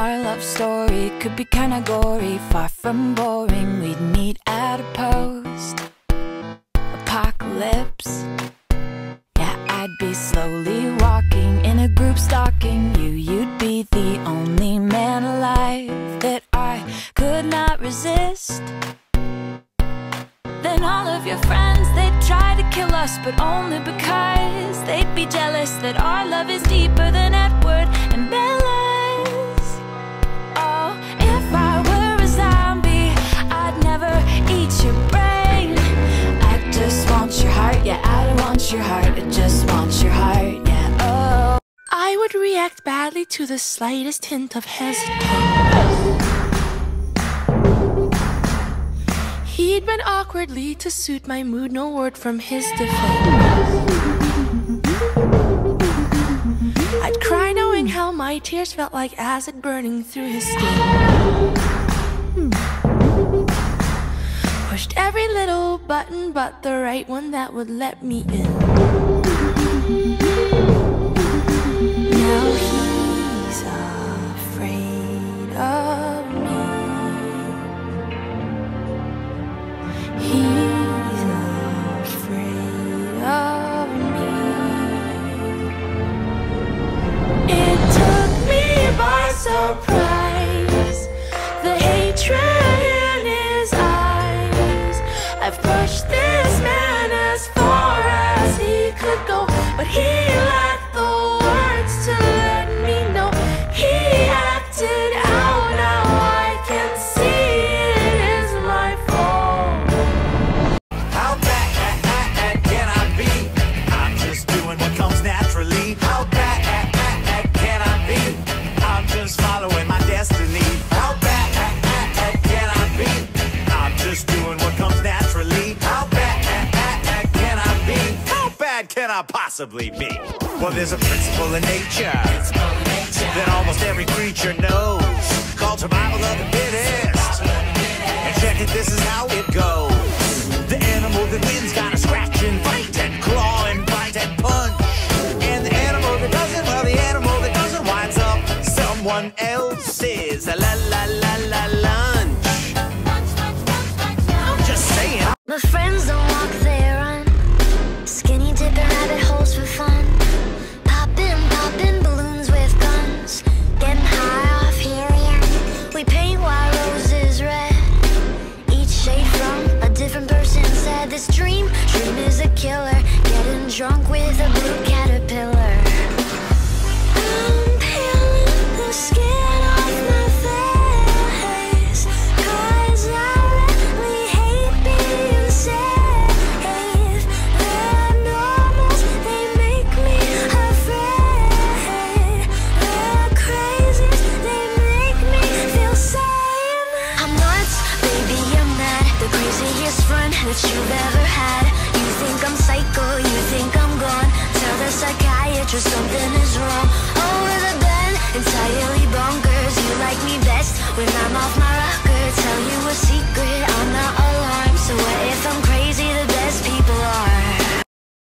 Our love story could be kinda gory, far from boring. We'd meet at a post-apocalypse. Yeah, I'd be slowly walking in a group stalking you. You'd be the only man alive that I could not resist. Then all of your friends, they'd try to kill us, but only because they'd be jealous that our love is deeper than Edward and Bella's. Oh, if I were a zombie, I'd never eat your brain. I just want your heart, yeah, I don't want your heart, I just want your heart, yeah, oh. I would react badly to the slightest hint of hesitance. He'd been awkwardly to suit my mood, no word from his defense. I'd cry knowing how my tears felt like acid burning through his skin. Pushed every little button but the right one that would let me in. Now he's afraid of me. He's afraid of me. It took me by surprise, the hatred in his eyes. I've pushed this man as far as he could go, but he lacked the words to let me know. He acted out, now I can see it is my fault. How bad can I be? I'm just doing what comes naturally. How bad can I be? I'm just following my destiny. How bad can I be? I'm just doing what comes naturally. How bad can I be? How bad can I possibly be? Well, there's a principle in nature that almost every creature knows, called survival of the fittest. And check it, this is how it goes. The animal that wins gotta scratch and fight and claw and bite and punch. And the animal that doesn't, well, the animal that doesn't winds up someone else's lunch. I'm just saying. My friends don't walk, they run. Skinny dipping rabbit holes for fun. Popping balloons with guns. Getting high off helium. We paint white roses red. Each shade from a different person said this dream is a killer. Getting drunk with a blue caterpillar. I'm peeling the skin off my face, 'cause I really hate being safe. They're normals, they make me afraid. They're crazies, they make me feel sane. I'm nuts, baby, I'm mad. The craziest friend that you've ever had. You think I'm psycho, you think I'm gone. Tell the psychiatrist something is wrong. Oh,